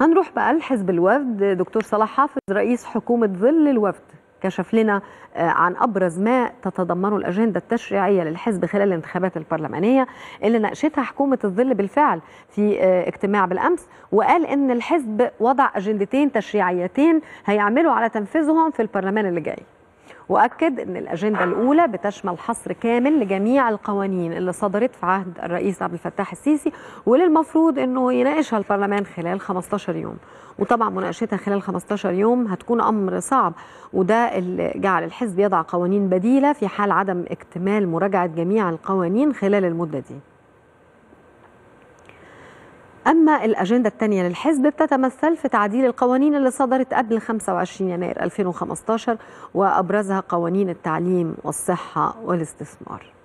هنروح بقى لحزب الوفد. دكتور صلاح حافظ رئيس حكومة ظل الوفد كشف لنا عن أبرز ما تتضمنه الأجندة التشريعية للحزب خلال الانتخابات البرلمانية اللي ناقشتها حكومة الظل بالفعل في اجتماع بالأمس، وقال إن الحزب وضع أجندتين تشريعيتين هيعملوا على تنفيذهم في البرلمان اللي جاي. وأكد أن الأجندة الأولى بتشمل حصر كامل لجميع القوانين اللي صدرت في عهد الرئيس عبد الفتاح السيسي واللي المفروض أنه يناقشها البرلمان خلال 15 يوم. وطبعا مناقشتها خلال 15 يوم هتكون أمر صعب، وده اللي جعل الحزب يضع قوانين بديلة في حال عدم اكتمال مراجعة جميع القوانين خلال المدة دي. أما الأجندة الثانية للحزب بتتمثل في تعديل القوانين اللي صدرت قبل 25 يناير 2015 وأبرزها قوانين التعليم والصحة والاستثمار.